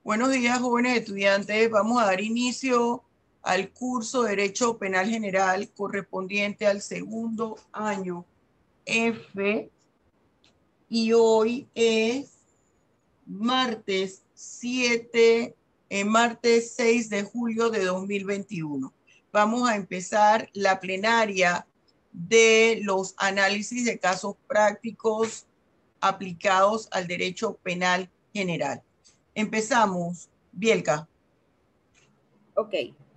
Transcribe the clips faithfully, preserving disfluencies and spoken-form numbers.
Buenos días, jóvenes estudiantes. Vamos a dar inicio al curso de Derecho Penal General correspondiente al segundo año F. Y hoy es martes siete, eh, martes seis de julio de dos mil veintiuno. Vamos a empezar la plenaria de los análisis de casos prácticos aplicados al derecho penal general. Empezamos. Bielka. Ok,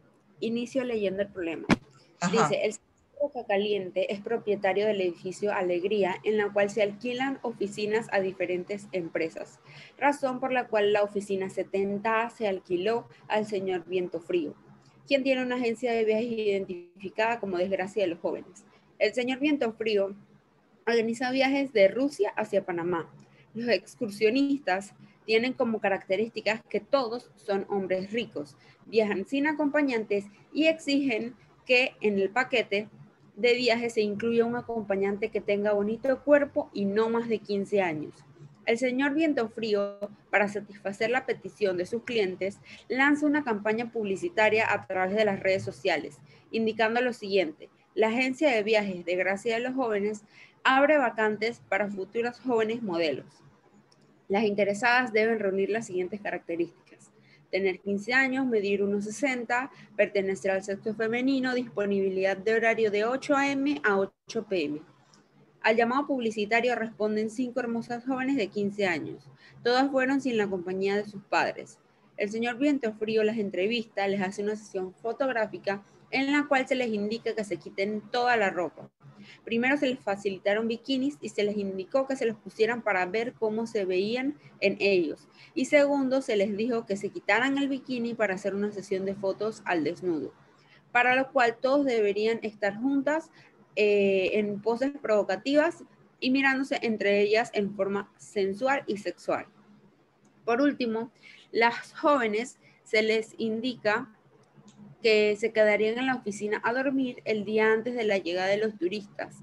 inicio leyendo el problema. Ajá. Dice, el señor Rocacaliente es propietario del edificio Alegría, en la cual se alquilan oficinas a diferentes empresas, razón por la cual la oficina setenta A se alquiló al señor Vientofrío, quien tiene una agencia de viajes identificada como Desgracia de los Jóvenes. El señor Vientofrío organiza viajes de Rusia hacia Panamá. Los excursionistas tienen como características que todos son hombres ricos, viajan sin acompañantes y exigen que en el paquete de viaje se incluya un acompañante que tenga bonito cuerpo y no más de quince años. El señor Vientofrío, para satisfacer la petición de sus clientes, lanza una campaña publicitaria a través de las redes sociales, indicando lo siguiente: la agencia de viajes de Gracia de los Jóvenes abre vacantes para futuros jóvenes modelos. Las interesadas deben reunir las siguientes características: tener quince años, medir uno sesenta, pertenecer al sexo femenino, disponibilidad de horario de ocho a eme a ocho pe eme. Al llamado publicitario responden cinco hermosas jóvenes de quince años. Todas fueron sin la compañía de sus padres. El señor Vientofrío las entrevista, les hace una sesión fotográfica en la cual se les indica que se quiten toda la ropa. Primero se les facilitaron bikinis y se les indicó que se los pusieran para ver cómo se veían en ellos. Y segundo, se les dijo que se quitaran el bikini para hacer una sesión de fotos al desnudo, para lo cual todos deberían estar juntas eh, en poses provocativas y mirándose entre ellas en forma sensual y sexual. Por último, las jóvenes se les indica que se quedarían en la oficina a dormir el día antes de la llegada de los turistas,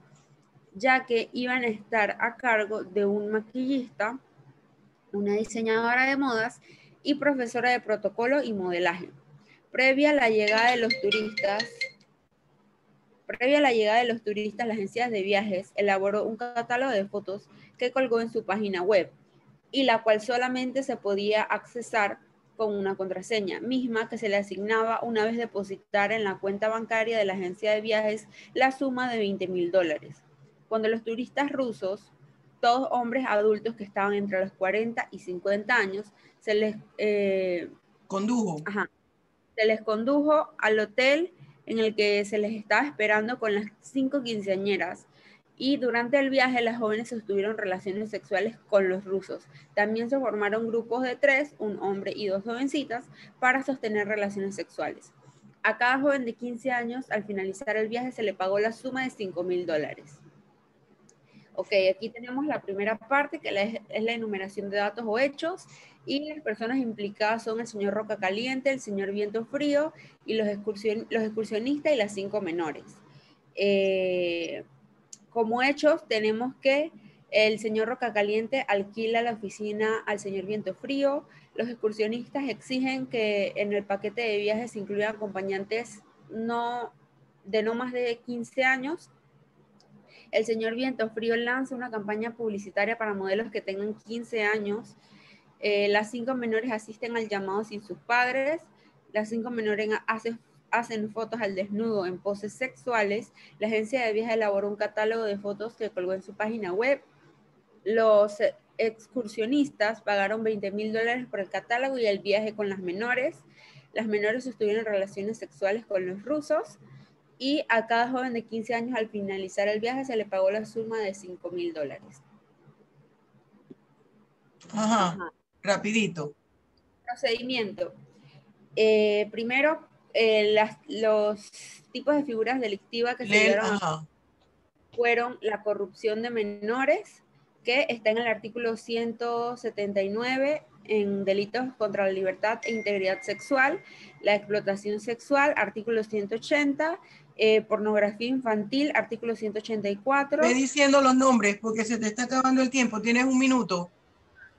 ya que iban a estar a cargo de un maquillista, una diseñadora de modas y profesora de protocolo y modelaje. Previa a la llegada de los turistas, previa a la llegada de los turistas, la agencia de viajes elaboró un catálogo de fotos que colgó en su página web, y la cual solamente se podía accesar con una contraseña, misma que se le asignaba una vez depositar en la cuenta bancaria de la agencia de viajes la suma de veinte mil dólares. Cuando los turistas rusos, todos hombres adultos que estaban entre los cuarenta y cincuenta años, se les, eh, condujo. Ajá, se les condujo al hotel en el que se les estaba esperando con las cinco quinceañeras. Y durante el viaje las jóvenes sostuvieron relaciones sexuales con los rusos. También se formaron grupos de tres, un hombre y dos jovencitas, para sostener relaciones sexuales. A cada joven de quince años, al finalizar el viaje, se le pagó la suma de cinco mil dólares. Ok, aquí tenemos la primera parte, que es la enumeración de datos o hechos, y las personas implicadas son el señor Rocacaliente, el señor Vientofrío, y los, excursion, los excursionistas y las cinco menores. Eh, Como hechos, tenemos que el señor Rocacaliente alquila la oficina al señor Vientofrío. Los excursionistas exigen que en el paquete de viajes se incluyan acompañantes no, de no más de quince años. El señor Vientofrío lanza una campaña publicitaria para modelos que tengan quince años. Eh, las cinco menores asisten al llamado sin sus padres. Las cinco menores hacen hacen fotos al desnudo en poses sexuales. La agencia de viajes elaboró un catálogo de fotos que colgó en su página web. Los excursionistas pagaron veinte mil dólares por el catálogo y el viaje con las menores. Las menores sostuvieron relaciones sexuales con los rusos, y a cada joven de quince años al finalizar el viaje se le pagó la suma de cinco mil dólares. Ajá. Ajá, rapidito. Procedimiento. Eh, primero, Eh, las, los tipos de figuras delictivas que se llevaron a, fueron la corrupción de menores, que está en el artículo ciento setenta y nueve, en delitos contra la libertad e integridad sexual; la explotación sexual, artículo ciento ochenta; eh, pornografía infantil, artículo ciento ochenta y cuatro. Ve diciendo los nombres porque se te está acabando el tiempo, tienes un minuto.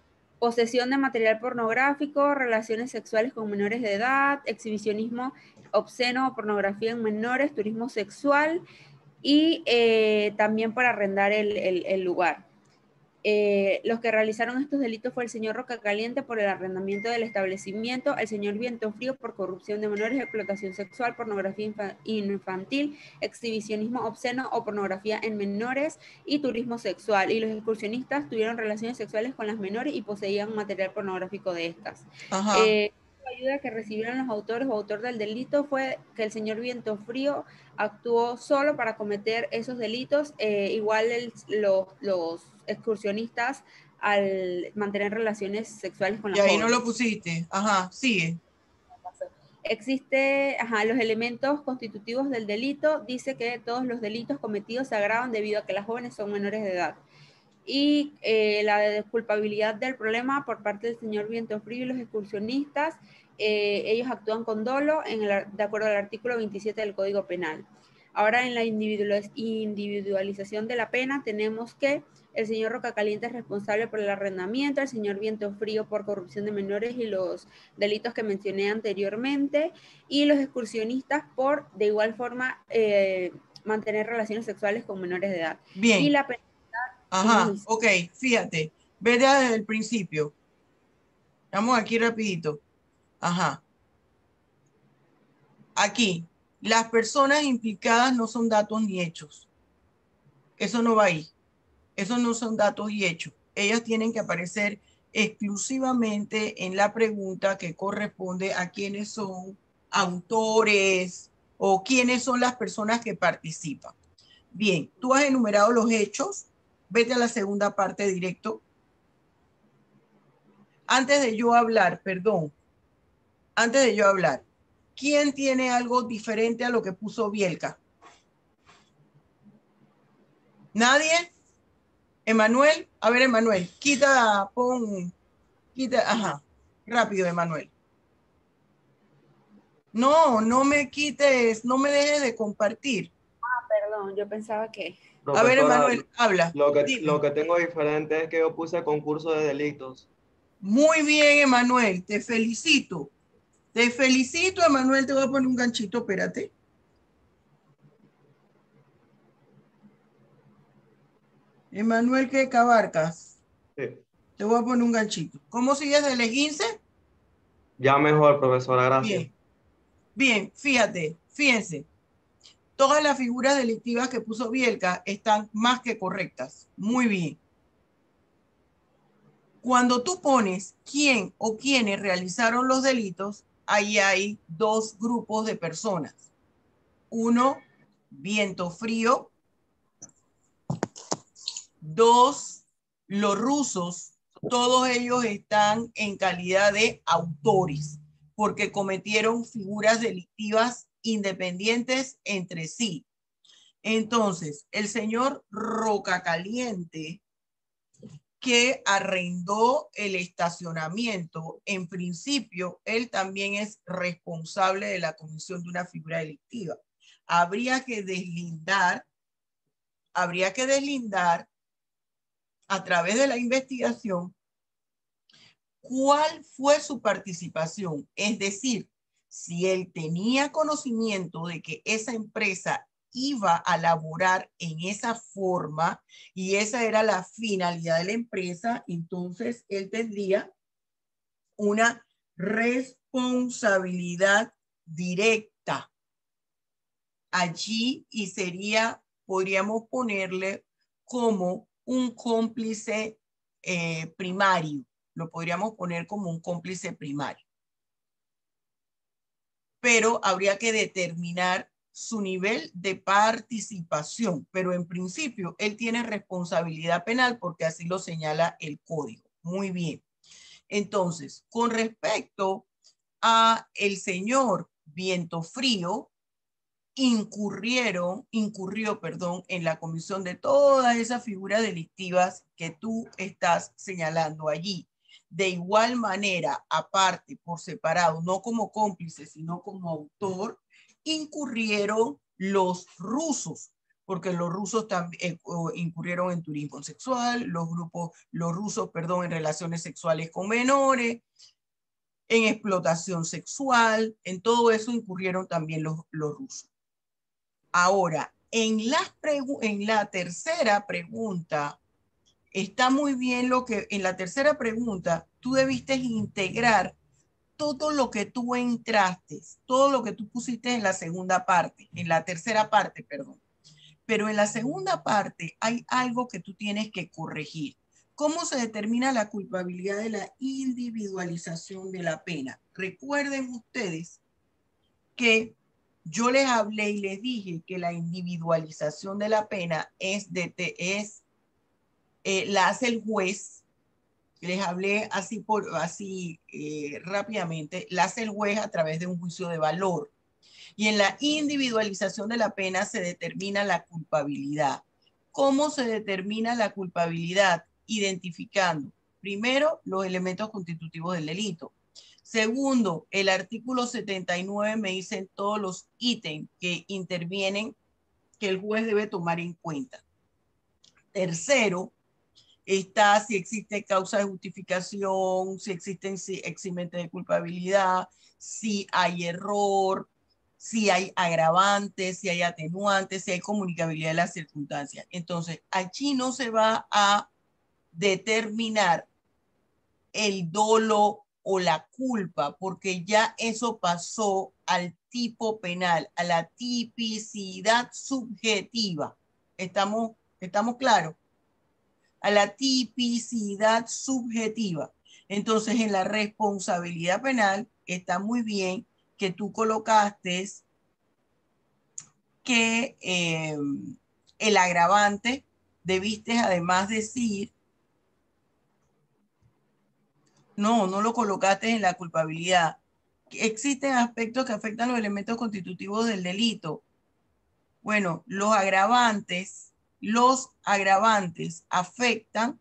posesión de material pornográfico, relaciones sexuales con menores de edad, exhibicionismo obsceno o pornografía en menores, turismo sexual y eh, también por arrendar el, el, el lugar. Eh, los que realizaron estos delitos fue el señor Rocacaliente por el arrendamiento del establecimiento, el señor Vientofrío por corrupción de menores, explotación sexual, pornografía infa infantil, exhibicionismo obsceno o pornografía en menores y turismo sexual. Y los excursionistas tuvieron relaciones sexuales con las menores y poseían material pornográfico de estas. Eh, la ayuda que recibieron los autores o autor del delito fue que el señor Vientofrío actuó solo para cometer esos delitos, eh, igual el, los, los excursionistas al mantener relaciones sexuales con y las ahí jóvenes. no lo pusiste. Ajá, sigue. Existe, ajá, los elementos constitutivos del delito, dice que todos los delitos cometidos se agravan debido a que las jóvenes son menores de edad. Y eh, la culpabilidad del problema por parte del señor Vientofrío y los excursionistas, eh, ellos actúan con dolo en el, de acuerdo al artículo veintisiete del Código Penal. Ahora, en la individualización de la pena, tenemos que el señor Rocacaliente es responsable por el arrendamiento, el señor Vientofrío por corrupción de menores y los delitos que mencioné anteriormente, y los excursionistas por, de igual forma, eh, mantener relaciones sexuales con menores de edad. Bien. Y la pena. Ajá, ok, fíjate, ve desde el principio. Vamos aquí rapidito. Ajá. Aquí, las personas implicadas no son datos ni hechos. Eso no va ahí. Esos no son datos y hechos. Ellas tienen que aparecer exclusivamente en la pregunta que corresponde a quiénes son autores o quiénes son las personas que participan. Bien, tú has enumerado los hechos. Vete a la segunda parte directo. Antes de yo hablar, perdón, antes de yo hablar, ¿quién tiene algo diferente a lo que puso Bielka? ¿Nadie? ¿Emanuel? A ver, Emanuel, quita, pon, quita, ajá, rápido, Emanuel. No, no me quites, no me dejes de compartir. Ah, perdón, yo pensaba que... A ver, Profesora, Emanuel, habla. lo que, Dime. lo que tengo diferente es que yo puse concurso de delitos. Muy bien, Emanuel, te felicito. Te felicito, Emanuel, te voy a poner un ganchito, espérate. Emanuel, ¿qué Cabarcas? Sí. Te voy a poner un ganchito. ¿Cómo sigues del esguince? Ya mejor, profesora, gracias. Bien, bien, fíjate, fíjense. Todas las figuras delictivas que puso Bielka están más que correctas. Muy bien. Cuando tú pones quién o quiénes realizaron los delitos, ahí hay dos grupos de personas. Uno, Vientofrío. Dos, los rusos. Todos ellos están en calidad de autores porque cometieron figuras delictivas independientes entre sí. Entonces, el señor Rocacaliente, que arrendó el estacionamiento, en principio, él también es responsable de la comisión de una figura delictiva. Habría que deslindar, habría que deslindar a través de la investigación cuál fue su participación. Es decir, si él tenía conocimiento de que esa empresa iba a laborar en esa forma y esa era la finalidad de la empresa, entonces él tendría una responsabilidad directa allí y sería, podríamos ponerle como un cómplice eh, primario, lo podríamos poner como un cómplice primario. Pero habría que determinar su nivel de participación, pero en principio él tiene responsabilidad penal porque así lo señala el código. Muy bien. Entonces, con respecto a el señor Vientofrío, incurrieron, incurrió, perdón, en la comisión de todas esas figuras delictivas que tú estás señalando allí. De igual manera, aparte, por separado, no como cómplice, sino como autor, incurrieron los rusos, porque los rusos también incurrieron en turismo sexual, los grupos, los rusos, perdón, en relaciones sexuales con menores, en explotación sexual, en todo eso incurrieron también los, los rusos. Ahora, en la, en la tercera pregunta, está muy bien lo que, en la tercera pregunta, tú debiste integrar todo lo que tú entraste, todo lo que tú pusiste en la segunda parte, en la tercera parte, perdón. Pero en la segunda parte hay algo que tú tienes que corregir. ¿Cómo se determina la culpabilidad de la individualización de la pena? Recuerden ustedes que yo les hablé y les dije que la individualización de la pena es, de, es eh, la hace el juez. Les hablé así, por, así eh, rápidamente, la hace el juez a través de un juicio de valor. Y en la individualización de la pena se determina la culpabilidad. ¿Cómo se determina la culpabilidad? Identificando, primero, los elementos constitutivos del delito. Segundo, el artículo setenta y nueve me dicen todos los ítems que intervienen que el juez debe tomar en cuenta. Tercero, está si existe causa de justificación, si existen eximentes de culpabilidad, si hay error, si hay agravantes, si hay atenuantes, si hay comunicabilidad de las circunstancias. Entonces, allí no se va a determinar el dolo o la culpa, porque ya eso pasó al tipo penal, a la tipicidad subjetiva. ¿Estamos, estamos claros? A la tipicidad subjetiva. Entonces, en la responsabilidad penal está muy bien que tú colocaste que eh, el agravante debiste además decir, no, no lo colocaste en la culpabilidad. Existen aspectos que afectan los elementos constitutivos del delito. Bueno, los agravantes, los agravantes afectan,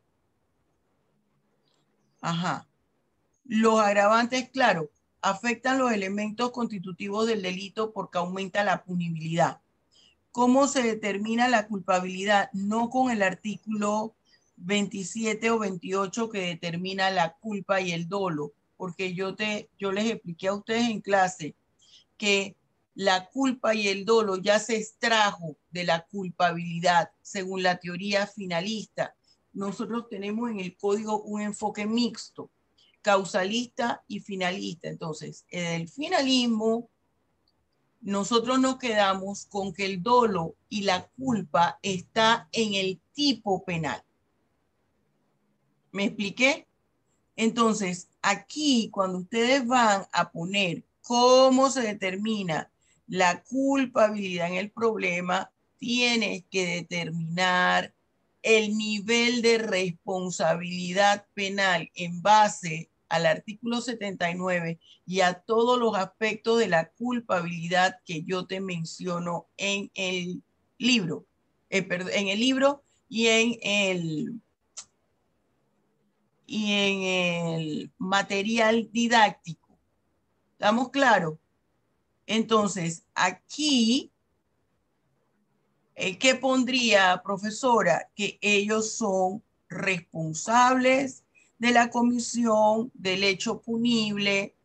ajá, los agravantes, claro, afectan los elementos constitutivos del delito porque aumenta la punibilidad. ¿Cómo se determina la culpabilidad? No con el artículo veintisiete o veintiocho que determina la culpa y el dolo, porque yo, te, yo les expliqué a ustedes en clase que la culpa y el dolo ya se extrajo de la culpabilidad según la teoría finalista. Nosotros tenemos en el código un enfoque mixto, causalista y finalista. Entonces, en el finalismo, nosotros nos quedamos con que el dolo y la culpa está en el tipo penal. ¿Me expliqué? Entonces, aquí cuando ustedes van a poner cómo se determina la culpabilidad en el problema, tienes que determinar el nivel de responsabilidad penal en base al artículo setenta y nueve y a todos los aspectos de la culpabilidad que yo te menciono en el libro, eh, perdón, en el libro y en el y en el material didáctico. ¿Estamos claros? Entonces, aquí, eh, ¿qué pondría, profesora? Que ellos son responsables de la comisión del hecho punible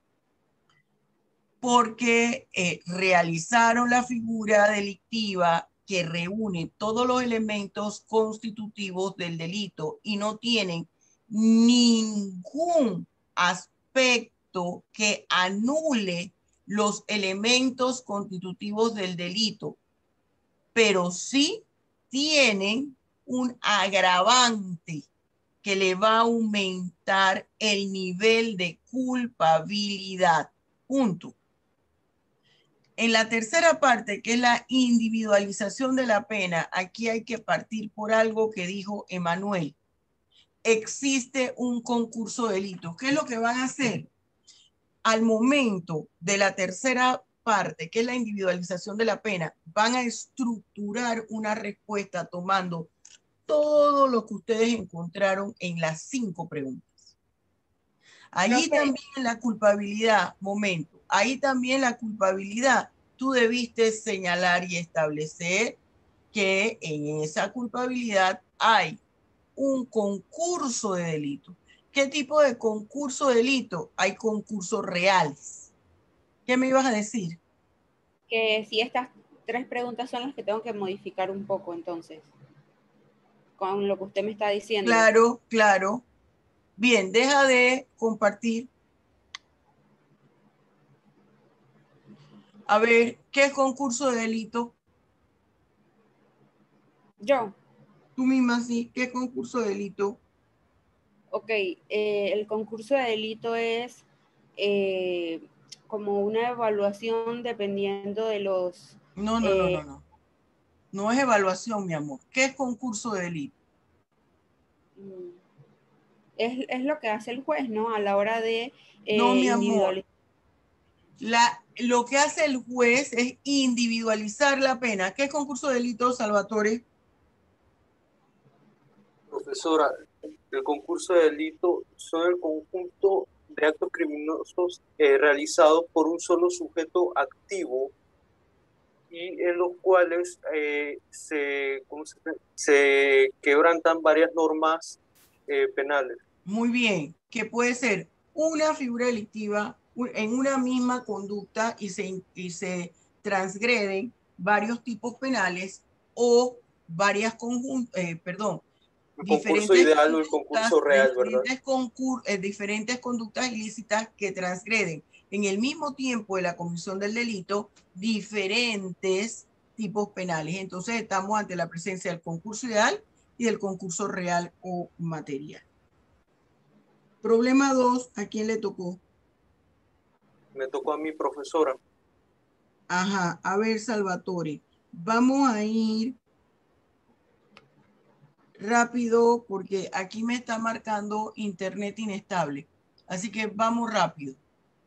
porque eh, realizaron la figura delictiva que reúne todos los elementos constitutivos del delito y no tienen ningún aspecto que anule los elementos constitutivos del delito, pero sí tienen un agravante que le va a aumentar el nivel de culpabilidad. Punto. En la tercera parte, que es la individualización de la pena, aquí hay que partir por algo que dijo Emanuel. Existe un concurso de delitos. ¿Qué es lo que van a hacer? Al momento de la tercera parte, que es la individualización de la pena, van a estructurar una respuesta tomando todo lo que ustedes encontraron en las cinco preguntas. Allí Profe, también la culpabilidad, momento, ahí también la culpabilidad, tú debiste señalar y establecer que en esa culpabilidad hay un concurso de delito. ¿Qué tipo de concurso de delito? Hay concursos reales. ¿Qué me ibas a decir? Que si estas tres preguntas son las que tengo que modificar un poco, entonces, con lo que usted me está diciendo. Claro, claro. Bien, deja de compartir. A ver, ¿qué es concurso de delito? Yo. Tú misma sí, ¿qué es concurso de delito? Ok, eh, el concurso de delito es eh, como una evaluación dependiendo de los... No, no, no, eh, no, no. No es evaluación, mi amor. ¿Qué es concurso de delito? es, es lo que hace el juez, ¿no? A la hora de No, eh, mi amor. individualizar. La, lo que hace el juez es individualizar la pena. ¿Qué es concurso de delito, Salvatore? Profesora, el concurso de delito son el conjunto de actos criminosos eh, realizados por un solo sujeto activo y en los cuales eh, se, ¿cómo se, se quebrantan varias normas eh, penales. Muy bien, que puede ser una figura delictiva en una misma conducta y se, y se transgreden varios tipos penales o varias conjuntas, eh, perdón, El concurso diferentes ideal o el concurso real, ¿verdad? diferentes, concur eh, diferentes conductas ilícitas que transgreden en el mismo tiempo de la comisión del delito diferentes tipos penales. Entonces estamos ante la presencia del concurso ideal y del concurso real o material. Problema dos, ¿a quién le tocó? Me tocó a mi profesora. Ajá, a ver, Salvatore, vamos a ir rápido porque aquí me está marcando internet inestable. Así que vamos rápido.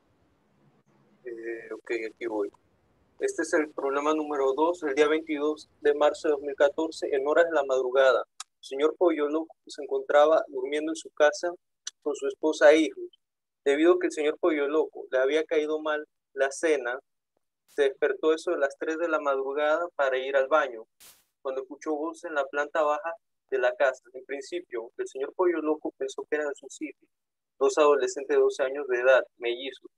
Eh, ok, aquí voy. Este es el problema número dos. El día veintidós de marzo de dos mil catorce, en horas de la madrugada, el señor Pollo Loco se encontraba durmiendo en su casa con su esposa e hijos. Debido a que el señor Pollo Loco le había caído mal la cena, se despertó eso de las tres de la madrugada para ir al baño, cuando escuchó voces en la planta baja de la casa. En principio, el señor Pollo Loco pensó que eran sus hijos, dos adolescentes de doce años de edad, mellizos.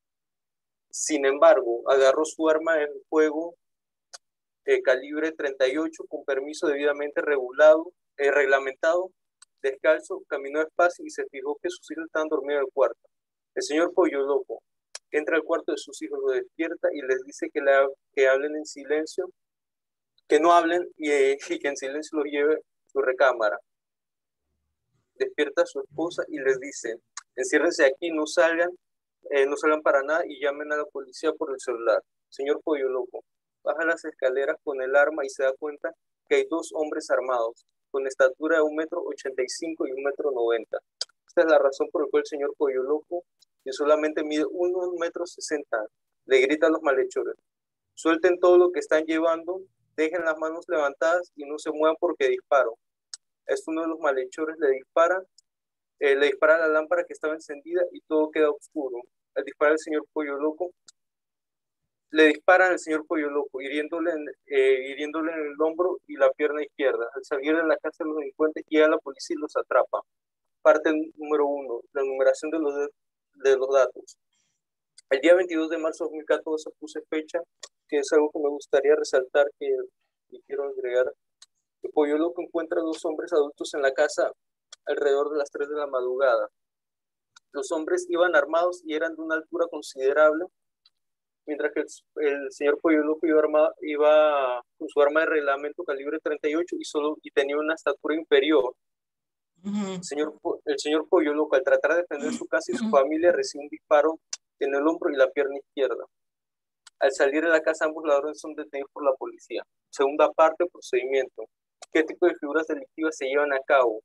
Sin embargo, agarró su arma de fuego eh, calibre treinta y ocho con permiso debidamente regulado, eh, reglamentado, descalzo, caminó despacio y se fijó que sus hijos estaban dormidos en el cuarto. El señor Pollo Loco entra al cuarto de sus hijos, lo despierta y les dice que, la, que hablen en silencio, que no hablen y, eh, y que en silencio los lleve a su recámara. Despierta a su esposa y les dice, enciérrense aquí, no salgan, eh, no salgan para nada y llamen a la policía por el celular. Señor Pollo Loco baja las escaleras con el arma y se da cuenta que hay dos hombres armados, con estatura de un metro ochenta y cinco y un metro noventa. Esta es la razón por la cual el señor Pollo Loco, que solamente mide un metro sesenta, le grita a los malhechores: suelten todo lo que están llevando, dejen las manos levantadas y no se muevan porque disparo. Es uno de los malhechores, le dispara, eh, le dispara la lámpara que estaba encendida y todo queda oscuro. Al disparar al señor Pollo Loco, le disparan al señor Pollo Loco, hiriéndole en, eh, hiriéndole en el hombro y la pierna izquierda. Al salir de la casa de los delincuentes, llega la policía y los atrapa. Parte número uno, la numeración de los, de, de los datos. El día veintidós de marzo de dos mil catorce puse fecha, que es algo que me gustaría resaltar, que y quiero agregar. El Pollo Loco encuentra a dos hombres adultos en la casa alrededor de las tres de la madrugada. Los hombres iban armados y eran de una altura considerable, mientras que el, el señor Pollo Loco iba, armado, iba con su arma de reglamento calibre treinta y ocho y, solo, y tenía una estatura inferior. Uh-huh. el, señor, el señor Pollo Loco, al tratar de defender su casa y su uh-huh. familia, recibe un disparo en el hombro y la pierna izquierda. Al salir de la casa, ambos ladrones son detenidos por la policía. Segunda parte, procedimiento. ¿Qué tipo de figuras delictivas se llevan a cabo?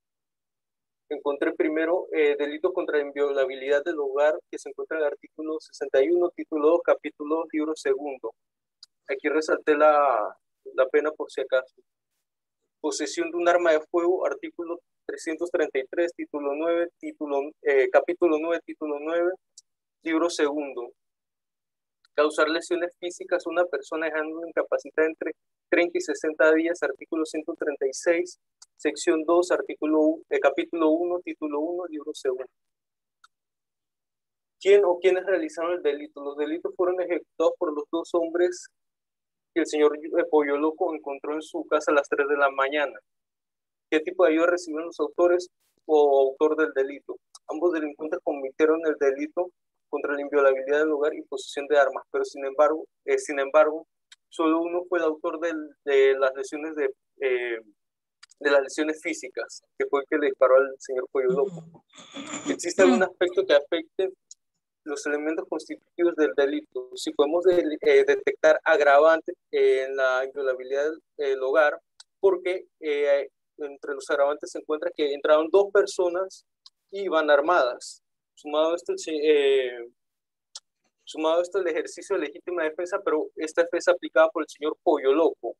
Encontré primero eh, delitos contra la inviolabilidad del hogar, que se encuentra en el artículo sesenta y uno, título dos, capítulo dos, libro segundo. Aquí resalté la, la pena por si acaso. Posesión de un arma de fuego, artículo trescientos treinta y tres, título nueve, título, eh, capítulo nueve, título nueve, libro segundo. Causar lesiones físicas a una persona dejando incapacitada entre treinta y sesenta días, artículo ciento treinta y seis, sección dos, artículo, eh, capítulo uno, título uno, libro segundo. ¿Quién o quiénes realizaron el delito? Los delitos fueron ejecutados por los dos hombres que el señor Pollo Loco encontró en su casa a las tres de la mañana. ¿Qué tipo de ayuda recibieron los autores o autor del delito? Ambos delincuentes cometieron el delito contra la inviolabilidad del hogar y posesión de armas, pero sin embargo, eh, sin embargo, solo uno fue el autor del, de las lesiones de, eh, de las lesiones físicas, que fue el que le disparó al señor Pollo Loco. ¿Existe algún aspecto que afecte los elementos constitutivos del delito? Si podemos de, eh, detectar agravantes eh, en la inviolabilidad del hogar, porque eh, entre los agravantes se encuentra que entraron dos personas y iban armadas. Sumado a esto, eh, sumado a esto el ejercicio de legítima defensa, pero esta defensa aplicada por el señor Pollo Loco.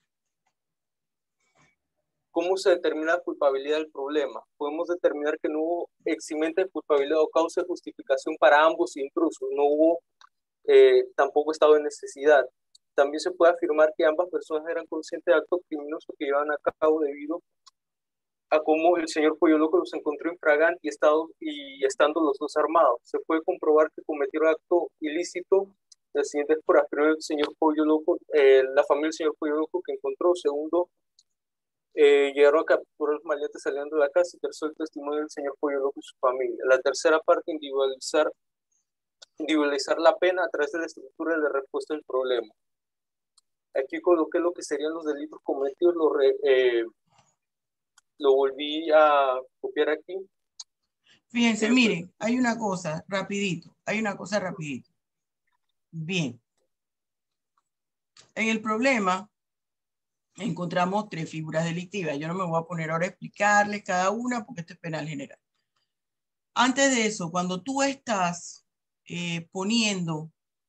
¿Cómo se determina la culpabilidad del problema? Podemos determinar que no hubo eximente de culpabilidad o causa de justificación para ambos intrusos. No hubo eh, tampoco estado de necesidad. También se puede afirmar que ambas personas eran conscientes de actos criminosos que llevaban a cabo debido a cómo el señor Pollo Loco los encontró infragante y, estado, y estando los dos armados. Se puede comprobar que cometieron acto ilícito las siguientes pruebas. Primero, el señor Pollo Loco, eh, la familia del señor Pollo Loco que encontró. Segundo, eh, llegaron a capturar los maleantes saliendo de la casa. Y tercero, el testimonio del señor Pollo Loco y su familia. La tercera parte, individualizar, individualizar la pena a través de la estructura de la respuesta del problema. Aquí coloqué lo que serían los delitos cometidos, los re, eh, lo volví a copiar aquí. Fíjense, miren, hay una cosa, rapidito, hay una cosa rapidito. Bien. En el problema encontramos tres figuras delictivas. Yo no me voy a poner ahora a explicarles cada una porque esto es penal general. Antes de eso, cuando tú estás eh, poniendo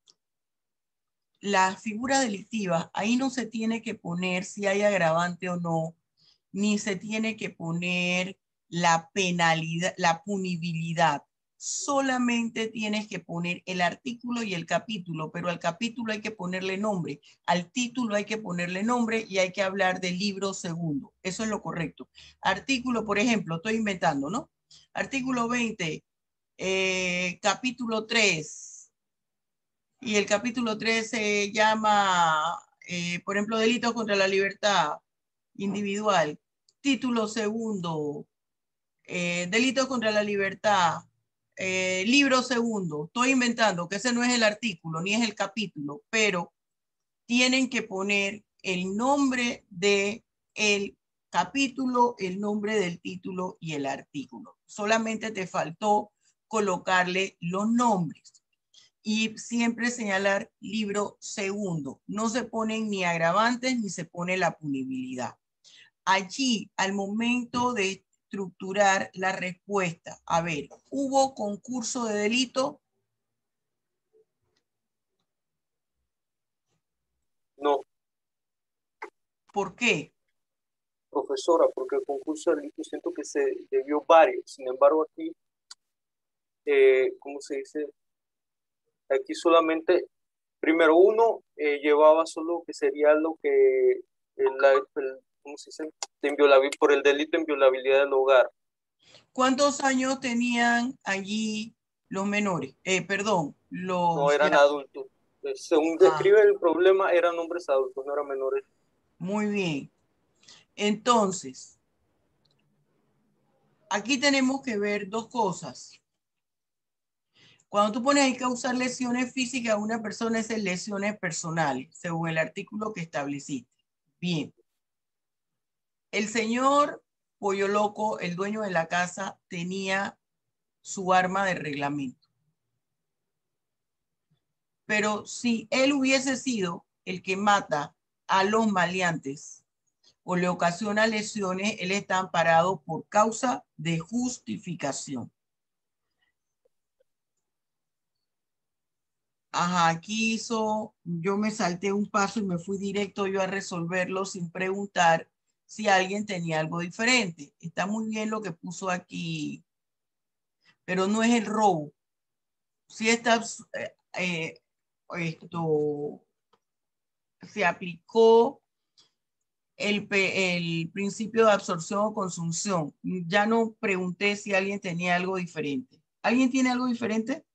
las figuras delictivas, ahí no se tiene que poner si hay agravante o no, ni se tiene que poner la penalidad, la punibilidad. Solamente tienes que poner el artículo y el capítulo, pero al capítulo hay que ponerle nombre, al título hay que ponerle nombre y hay que hablar del libro segundo. Eso es lo correcto. Artículo, por ejemplo, estoy inventando, ¿no? Artículo veinte, eh, capítulo tres. Y el capítulo tres se llama, eh, por ejemplo, delitos contra la libertad individual. Título segundo, eh, delitos contra la libertad. Eh, libro segundo. Estoy inventando que ese no es el artículo ni es el capítulo, pero tienen que poner el nombre de el capítulo, el nombre del título y el artículo. Solamente te faltó colocarle los nombres. Y siempre señalar libro segundo. No se ponen ni agravantes ni se pone la punibilidad. Allí, al momento de estructurar la respuesta, a ver, ¿hubo concurso de delito? No. ¿Por qué? Profesora, porque el concurso de delito siento que se debió varios. Sin embargo, aquí, eh, ¿cómo se dice? Aquí solamente, primero uno eh, llevaba solo que sería lo que, el, la, el, ¿cómo se dice? De por el delito de inviolabilidad del hogar. ¿Cuántos años tenían allí los menores? Eh, perdón, los... No, eran ya. adultos. Según describe ah. el problema, eran hombres adultos, no eran menores. Muy bien. Entonces, aquí tenemos que ver dos cosas. Cuando tú pones hay que causar lesiones físicas a una persona, es lesiones personales, según el artículo que estableciste. Bien. El señor Pollo Loco, el dueño de la casa, tenía su arma de reglamento. Pero si él hubiese sido el que mata a los maleantes o le ocasiona lesiones, él está amparado por causa de justificación. Ajá, aquí hizo, yo me salté un paso y me fui directo yo a resolverlo sin preguntar si alguien tenía algo diferente. Está muy bien lo que puso aquí, pero no es el robo. Si está, eh, eh, esto, se aplicó el, el principio de absorción o consunción. Ya no pregunté si alguien tenía algo diferente. ¿Alguien tiene algo diferente?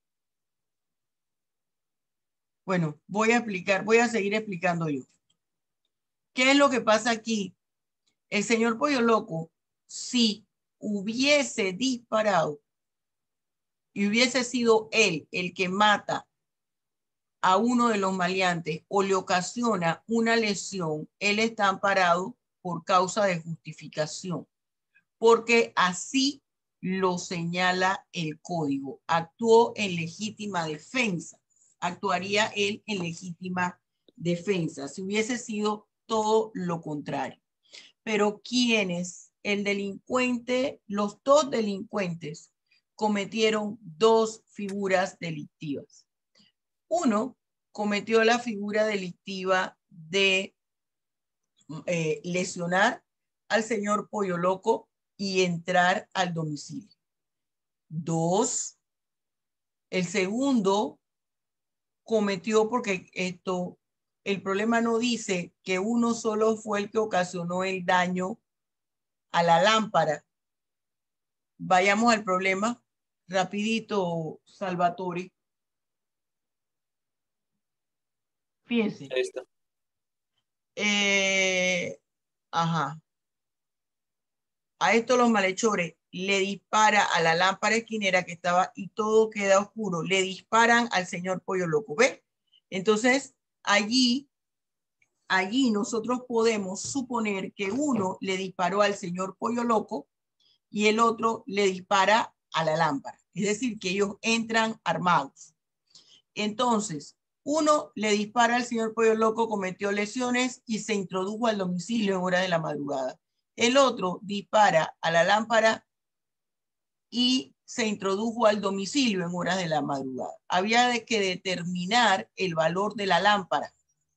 Bueno, voy a explicar, voy a seguir explicando yo. ¿Qué es lo que pasa aquí? El señor Pollo Loco, si hubiese disparado y hubiese sido él el que mata a uno de los maleantes o le ocasiona una lesión, él está amparado por causa de justificación, porque así lo señala el código. Actuó en legítima defensa. Actuaría él en legítima defensa si hubiese sido todo lo contrario. Pero quienes, el delincuente, los dos delincuentes cometieron dos figuras delictivas. Uno cometió la figura delictiva de eh, lesionar al señor Pollo Loco y entrar al domicilio. Dos, el segundo cometió, porque esto, el problema no dice que uno solo fue el que ocasionó el daño a la lámpara. Vayamos al problema rapidito, Salvatore. Fíjense. Ahí está. Eh, ajá. A esto los malhechores le dispara a la lámpara esquinera que estaba y todo queda oscuro. Le disparan al señor Pollo Loco. ¿Ve? Entonces, allí, allí nosotros podemos suponer que uno le disparó al señor Pollo Loco y el otro le dispara a la lámpara. Es decir, que ellos entran armados. Entonces, uno le dispara al señor Pollo Loco, cometió lesiones y se introdujo al domicilio en horas de la madrugada. El otro dispara a la lámpara y se introdujo al domicilio en horas de la madrugada. Había de que determinar el valor de la lámpara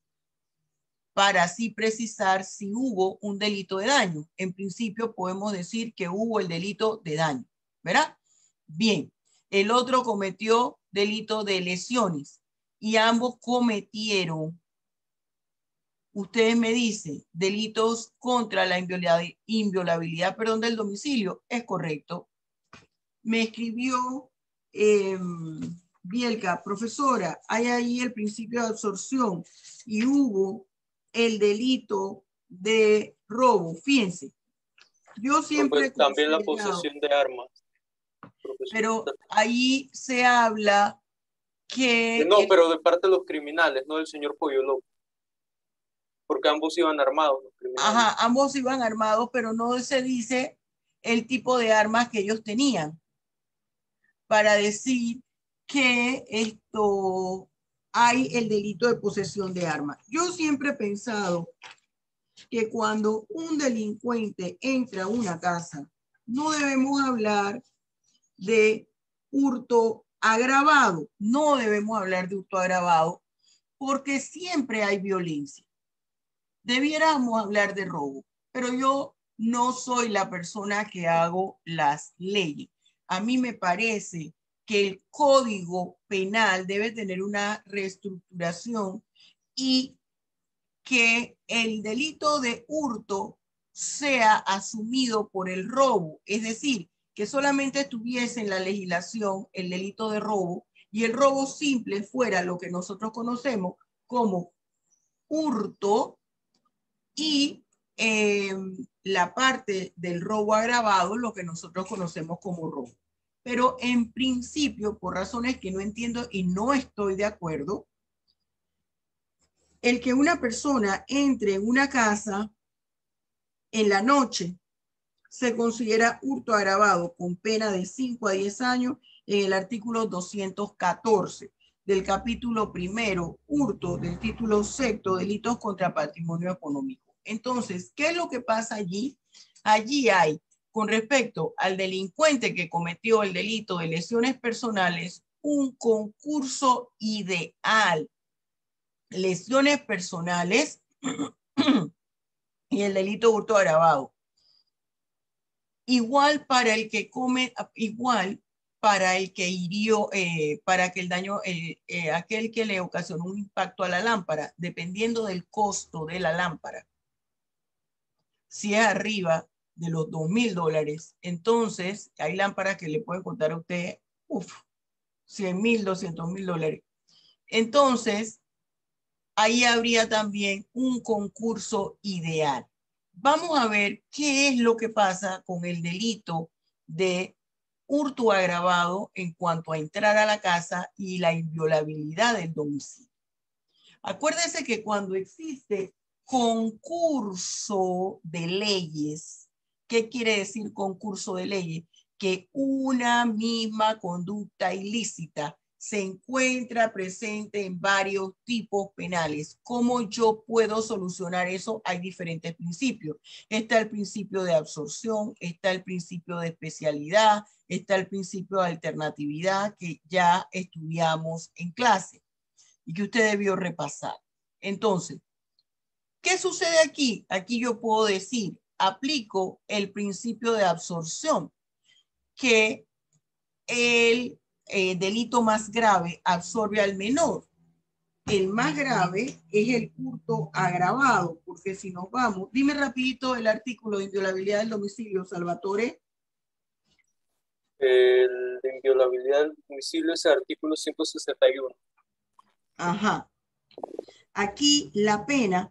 para así precisar si hubo un delito de daño. En principio podemos decir que hubo el delito de daño, ¿verdad? Bien, el otro cometió delito de lesiones y ambos cometieron, ustedes me dicen, delitos contra la inviolabilidad, perdón, del domicilio. Es correcto. Me escribió eh, Bielka, profesora, hay ahí el principio de absorción y hubo el delito de robo. Fíjense, yo siempre Pues también la posesión de armas. Pero ahí se habla que... No, pero de parte de los criminales, no del señor Pollo Loco. Porque ambos iban armados, los criminales. Ajá, ambos iban armados, pero no se dice el tipo de armas que ellos tenían para decir que esto hay el delito de posesión de armas. Yo siempre he pensado que cuando un delincuente entra a una casa, no debemos hablar de hurto agravado, no debemos hablar de hurto agravado porque siempre hay violencia. Debiéramos hablar de robo, pero yo no soy la persona que hago las leyes. A mí me parece que el Código Penal debe tener una reestructuración y que el delito de hurto sea asumido por el robo, es decir, que solamente estuviese en la legislación el delito de robo y el robo simple fuera lo que nosotros conocemos como hurto y eh, la parte del robo agravado, lo que nosotros conocemos como robo. Pero en principio, por razones que no entiendo y no estoy de acuerdo, el que una persona entre en una casa en la noche se considera hurto agravado con pena de cinco a diez años en el artículo doscientos catorce del capítulo primero, hurto, del título sexto, delitos contra patrimonio económico. Entonces, ¿qué es lo que pasa allí? Allí hay, con respecto al delincuente que cometió el delito de lesiones personales, un concurso ideal. Lesiones personales y el delito de hurto agravado. Igual para el que come, igual para el que hirió, eh, para que el daño, eh, eh, aquel que le ocasionó un impacto a la lámpara, dependiendo del costo de la lámpara. Si es arriba de los dos mil dólares, entonces hay lámparas que le pueden contar a usted, uff, cien mil, doscientos mil dólares. Entonces, ahí habría también un concurso ideal. Vamos a ver qué es lo que pasa con el delito de hurto agravado en cuanto a entrar a la casa y la inviolabilidad del domicilio. Acuérdese que cuando existe concurso de leyes, ¿qué quiere decir concurso de leyes? Que una misma conducta ilícita se encuentra presente en varios tipos penales. ¿Cómo yo puedo solucionar eso? Hay diferentes principios. Está el principio de absorción, está el principio de especialidad, está el principio de alternatividad que ya estudiamos en clase y que usted debió repasar. Entonces, ¿qué sucede aquí? Aquí yo puedo decir, aplico el principio de absorción, que el eh, delito más grave absorbe al menor. El más grave es el hurto agravado, porque si nos vamos, dime rapidito el artículo de inviolabilidad del domicilio, Salvatore. El de inviolabilidad del domicilio es el artículo ciento sesenta y uno. Ajá. Aquí la pena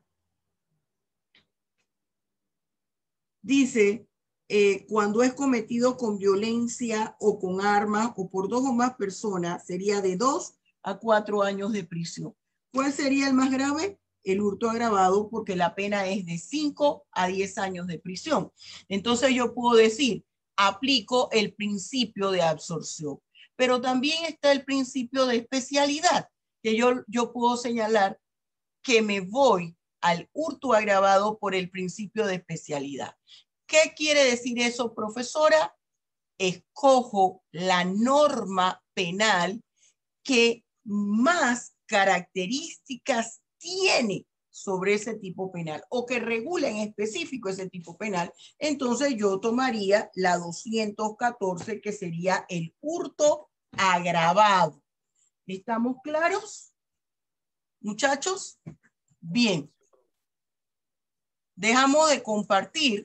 dice, eh, cuando es cometido con violencia o con armas o por dos o más personas, sería de dos a cuatro años de prisión. ¿Cuál sería el más grave? El hurto agravado, porque la pena es de cinco a diez años de prisión. Entonces yo puedo decir, aplico el principio de absorción, pero también está el principio de especialidad, que yo, yo puedo señalar que me voy al hurto agravado por el principio de especialidad. ¿Qué quiere decir eso, profesora? Escojo la norma penal que más características tiene sobre ese tipo penal o que regula en específico ese tipo penal. Entonces yo tomaría la doscientos catorce, que sería el hurto agravado. ¿Estamos claros, muchachos? Bien. Dejamos de compartir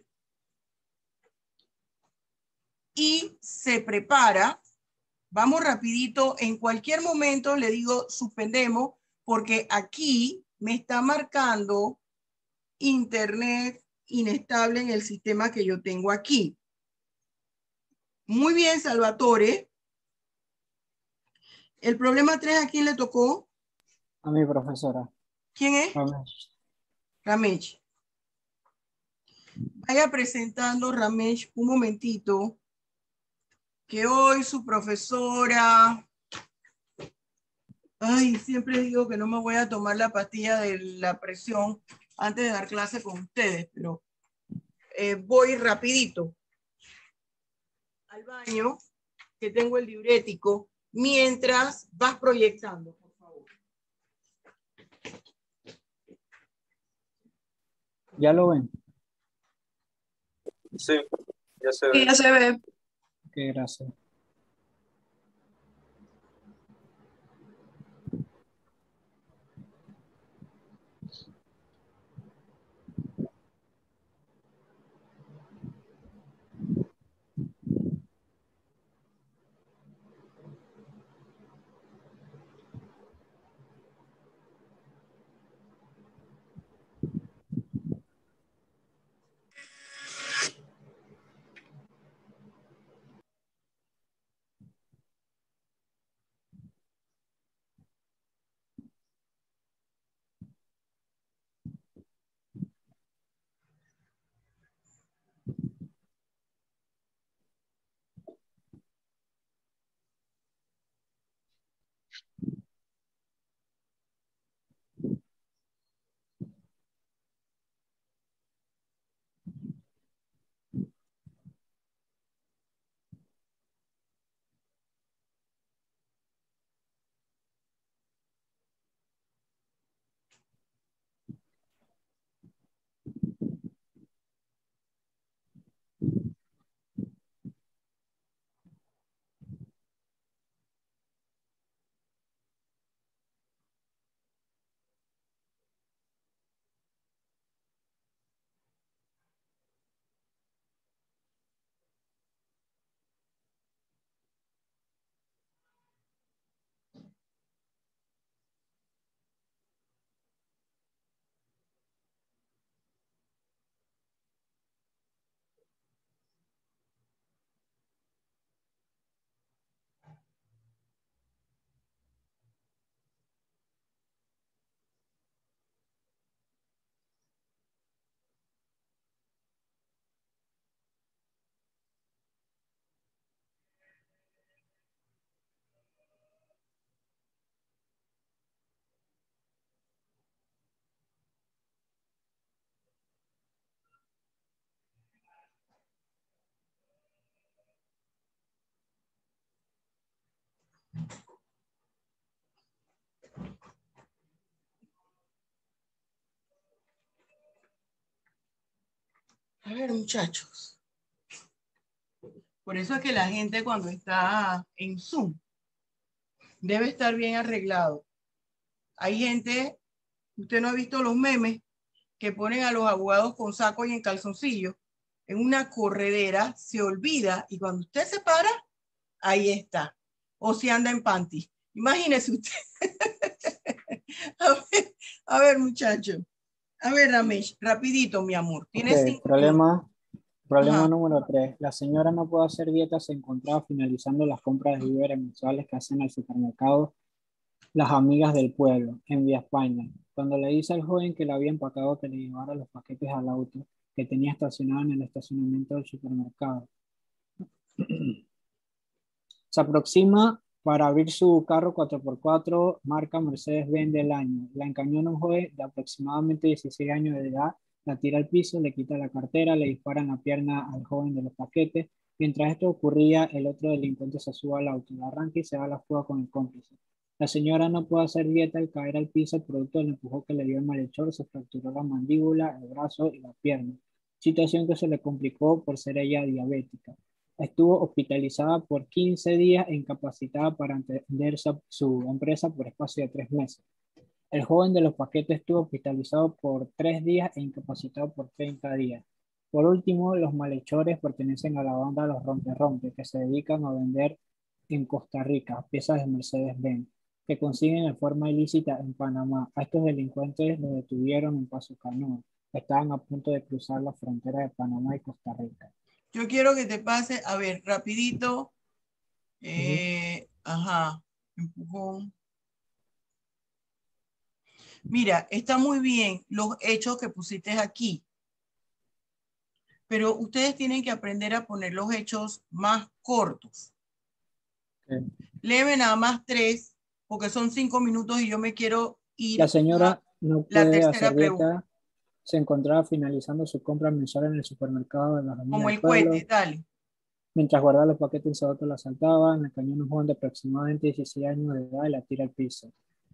y se prepara. Vamos rapidito. En cualquier momento le digo suspendemos porque aquí me está marcando internet inestable en el sistema que yo tengo aquí. Muy bien, Salvatore. El problema tres, ¿a quién le tocó? A mi profesora. ¿Quién es? Ramesh. Ramesh. Vaya presentando, Ramesh, un momentito, que hoy su profesora... Ay, siempre digo que no me voy a tomar la pastilla de la presión antes de dar clase con ustedes, pero eh, voy rapidito al baño, que tengo el diurético, mientras vas proyectando, por favor. ¿Ya lo ven? Sí, ya se Sí, ve. ya se ve. Ok, gracias. A ver, muchachos. Por eso es que la gente cuando está en Zoom debe estar bien arreglado. Hay gente, usted no ha visto los memes que ponen a los abogados con saco y en calzoncillo en una corredera, se olvida y cuando usted se para, ahí está. O si anda en panty. Imagínese usted. a ver, a ver, muchacho. A ver, Ramesh, rapidito, mi amor. Tienes Ok, cinco problema, problema Ajá. número tres. La señora no puede hacer dieta, se encontraba finalizando las compras de víveres mensuales que hacen al supermercado Las Amigas del Pueblo, en Vía España. Cuando le dice al joven que le había empacado que le llevara los paquetes al auto que tenía estacionado en el estacionamiento del supermercado. Se aproxima para abrir su carro cuatro por cuatro marca Mercedes-Benz del año. La encañona un joven de aproximadamente dieciséis años de edad, la tira al piso, le quita la cartera, le dispara en la pierna al joven de los paquetes. Mientras esto ocurría, el otro delincuente se sube al auto, la arranca y se va a la fuga con el cómplice. La señora no puede hacer dieta al caer al piso producto del empujón que le dio el malhechor, se fracturó la mandíbula, el brazo y la pierna. Situación que se le complicó por ser ella diabética. Estuvo hospitalizada por quince días e incapacitada para atender su, su empresa por espacio de tres meses. El joven de los paquetes estuvo hospitalizado por tres días e incapacitado por treinta días. Por último, los malhechores pertenecen a la banda Los Rompe Rompe, que se dedican a vender en Costa Rica piezas de Mercedes-Benz, que consiguen de forma ilícita en Panamá. A estos delincuentes los detuvieron en Paso Canoa. Estaban a punto de cruzar la frontera de Panamá y Costa Rica. Yo quiero que te pase, a ver, rapidito. Eh, uh-huh. Ajá, empujón. Mira, está muy bien los hechos que pusiste aquí, pero ustedes tienen que aprender a poner los hechos más cortos. Okay. Léeme nada más tres, porque son cinco minutos y yo me quiero ir. La señora no puede la tercera hacer pregunta. dieta. Se encontraba finalizando su compra mensual en el supermercado de Las Amigas Como del el Pueblo. cohete, dale. Mientras guardaba los paquetes, el auto la asaltaban, le cañó un joven de aproximadamente dieciséis años de edad y la tira al piso.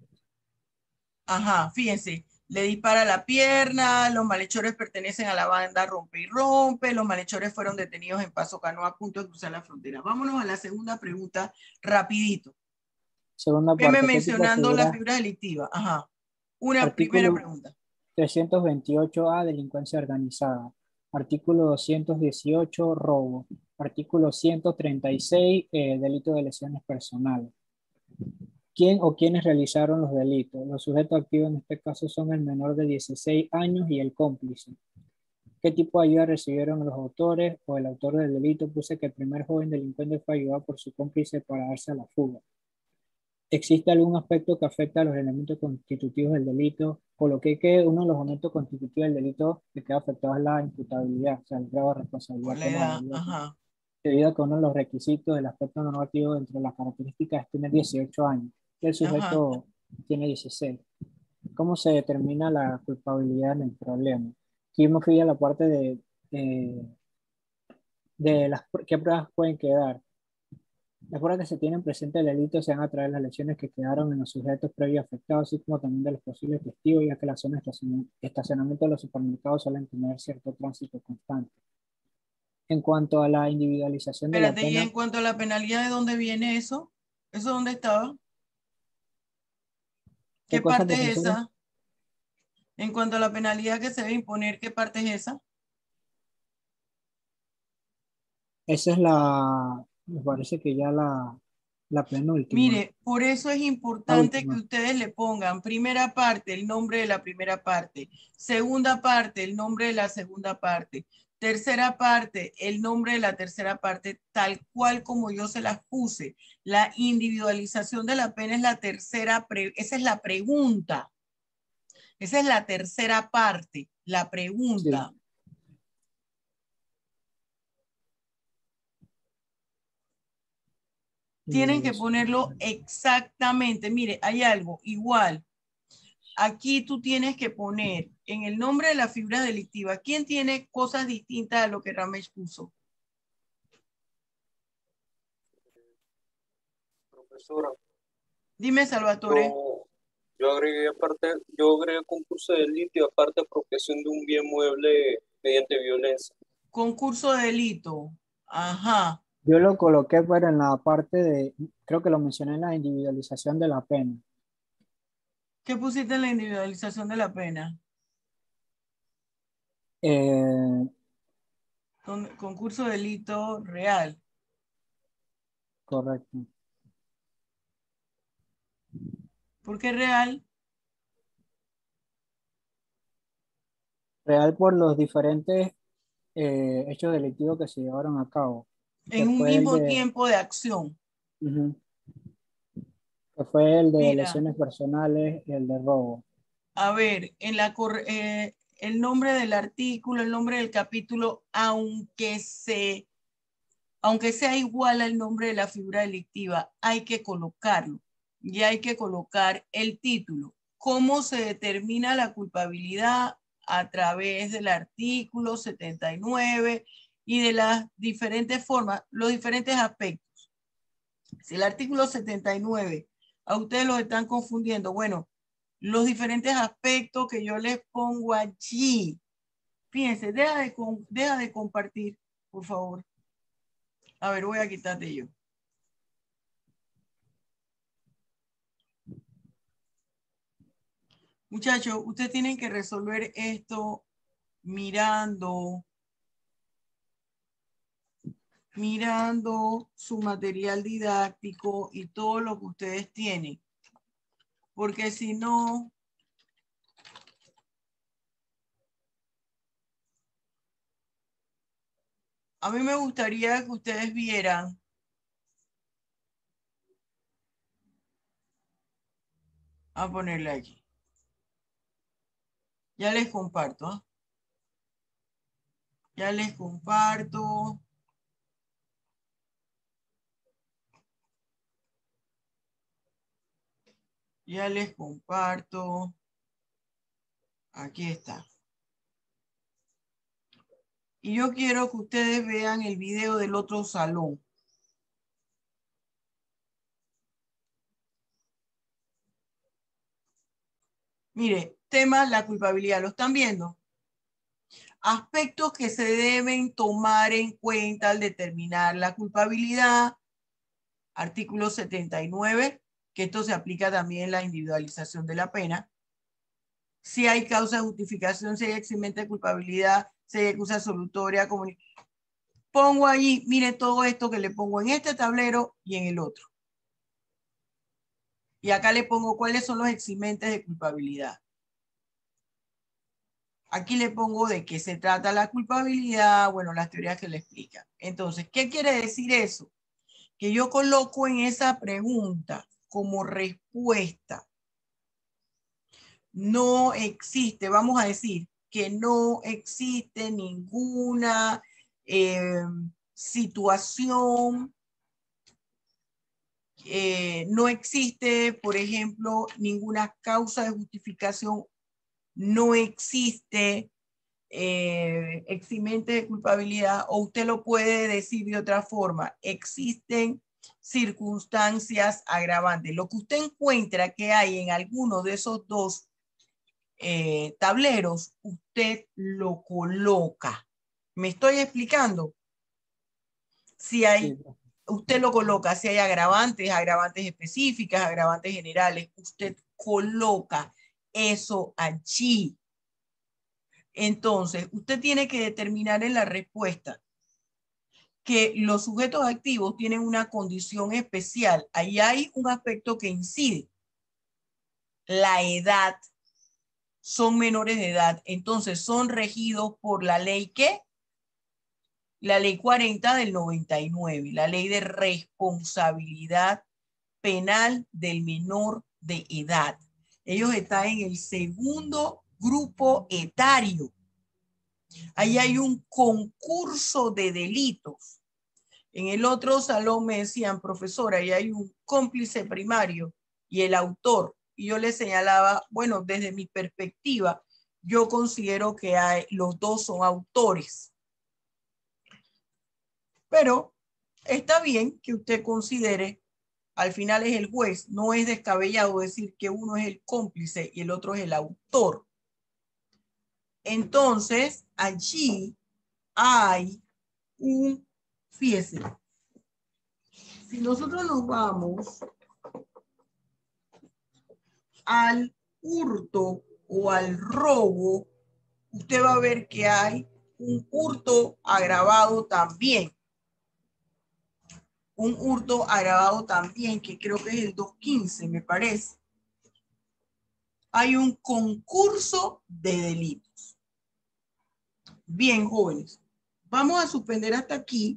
Ajá, fíjense, le dispara la pierna, los malhechores pertenecen a la banda Rompe y Rompe, los malhechores fueron detenidos en Paso Canoa a punto de cruzar la frontera. Vámonos a la segunda pregunta, rapidito. Segunda Veme parte. mencionando Figura? la figura delictiva. Ajá. Una Artículo primera pregunta. trescientos veintiocho A, delincuencia organizada. Artículo doscientos dieciocho, robo. Artículo ciento treinta y seis, eh, delito de lesiones personales. ¿Quién o quiénes realizaron los delitos? Los sujetos activos en este caso son el menor de dieciséis años y el cómplice. ¿Qué tipo de ayuda recibieron los autores o el autor del delito? Puse que el primer joven delincuente fue ayudado por su cómplice para darse a la fuga. ¿Existe algún aspecto que afecta a los elementos constitutivos del delito? Coloqué que uno de los elementos constitutivos del delito que queda afectado es la imputabilidad, o sea, el grado de responsabilidad penal. Ajá. Debido a que uno de los requisitos del aspecto normativo dentro de las características es tener dieciocho años y el sujeto Ajá. tiene dieciséis. ¿Cómo se determina la culpabilidad en el problema? Aquí me fui a la parte de, de, de las qué pruebas pueden quedar. Las pruebas que se tienen presente el delito se van a traer las lesiones que quedaron en los sujetos previos afectados, así como también de los posibles testigos, ya que las zonas de estacionamiento de los supermercados suelen tener cierto tránsito constante. En cuanto a la individualización Espérate, de la pena... ¿y en cuanto a la penalidad, de dónde viene eso? ¿Eso dónde estaba? ¿Qué, ¿Qué parte es esa? En cuanto a la penalidad que se debe imponer, ¿qué parte es esa? Esa es la, me parece que ya la, la penúltima. Mire, por eso es importante que ustedes le pongan primera parte, el nombre de la primera parte, segunda parte, el nombre de la segunda parte, tercera parte, el nombre de la tercera parte, tal cual como yo se las puse. La individualización de la pena es la tercera, pre esa es la pregunta. Esa es la tercera parte, la pregunta. Sí. Tienen que ponerlo exactamente. Mire, hay algo igual. Aquí tú tienes que poner en el nombre de la figura delictiva. ¿Quién tiene cosas distintas a lo que Ramesh puso? Profesora. Dime, Salvatore. Yo, yo agregué aparte, yo agregué concurso de delito y aparte apropiación de un bien mueble mediante violencia. Concurso de delito. Ajá. Yo lo coloqué, pero en la parte de, creo que lo mencioné en la individualización de la pena. ¿Qué pusiste en la individualización de la pena? Eh, Con- concurso de delito real. correcto. ¿Por qué real? Real por los diferentes eh, hechos delictivos que se llevaron a cabo. Que En un fue el mismo de, tiempo de acción. ujú, que fue el de Mira, lesiones personales y el de robo. a ver, en la cor- eh, el nombre del artículo, el nombre del capítulo, aunque se, aunque sea igual al nombre de la figura delictiva, hay que colocarlo y hay que colocar el título. ¿Cómo se determina la culpabilidad? A través del artículo setenta y nueve y de las diferentes formas, los diferentes aspectos. Si el artículo setenta y nueve a ustedes los están confundiendo, bueno, los diferentes aspectos que yo les pongo allí. Fíjense, deja de, deja de compartir, por favor. A ver, voy a quitarte yo. Muchachos, ustedes tienen que resolver esto mirando, mirando su material didáctico y todo lo que ustedes tienen. Porque si no, a mí me gustaría que ustedes vieran a ponerle aquí. Ya les comparto. ¿eh? Ya les comparto. Ya les comparto. Aquí está. Y yo quiero que ustedes vean el video del otro salón. Mire, tema la culpabilidad. ¿Lo están viendo? Aspectos que se deben tomar en cuenta al determinar la culpabilidad. Artículo setenta y nueve, que esto se aplica también en la individualización de la pena. Si hay causa de justificación, si hay eximente de culpabilidad, si hay excusa absolutoria. Pongo allí, mire todo esto que le pongo en este tablero y en el otro. Y acá le pongo cuáles son los eximentes de culpabilidad. Aquí le pongo de qué se trata la culpabilidad, bueno, las teorías que le explican. Entonces, ¿qué quiere decir eso? Que yo coloco en esa pregunta como respuesta. No existe, vamos a decir, que no existe ninguna eh, situación, eh, no existe, por ejemplo, ninguna causa de justificación, no existe eh, eximente de culpabilidad, o usted lo puede decir de otra forma, existen circunstancias agravantes. Lo que usted encuentra que hay en alguno de esos dos eh, tableros, usted lo coloca. ¿Me estoy explicando? Si hay, Sí. usted lo coloca, si hay agravantes, agravantes específicas, agravantes generales, usted coloca eso allí. Entonces, usted tiene que determinar en la respuesta que los sujetos activos tienen una condición especial. Ahí hay un aspecto que incide. La edad. Son menores de edad. Entonces, son regidos por la ley ¿qué? La ley cuarenta del noventa y nueve, la ley de responsabilidad penal del menor de edad. Ellos están en el segundo grupo etario. Ahí hay un concurso de delitos. En el otro salón me decían, profesora, ahí hay un cómplice primario y el autor. Y yo le señalaba, bueno, desde mi perspectiva, yo considero que hay, los dos son autores. Pero está bien que usted considere, al final es el juez, no es descabellado decir que uno es el cómplice y el otro es el autor. Entonces, allí hay un, fíjese, si nosotros nos vamos al hurto o al robo, usted va a ver que hay un hurto agravado también. Un hurto agravado también, que creo que es el doscientos quince, me parece. Hay un concurso de delitos. Bien, jóvenes. Vamos a suspender hasta aquí,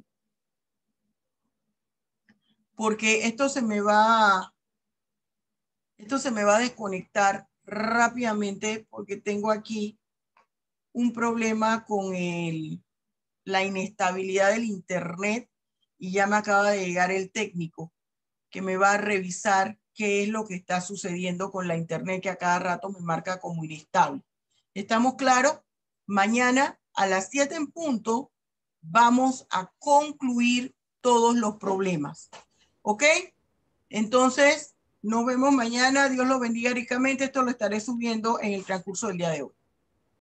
porque esto se me va, esto se me va a desconectar rápidamente, porque tengo aquí un problema con el, la inestabilidad del internet, y ya me acaba de llegar el técnico que me va a revisar qué es lo que está sucediendo con la internet, que a cada rato me marca como inestable. ¿Estamos claros? Mañana a las siete en punto vamos a concluir todos los problemas. ¿Ok? Entonces, nos vemos mañana. Dios los bendiga ricamente. Esto lo estaré subiendo en el transcurso del día de hoy.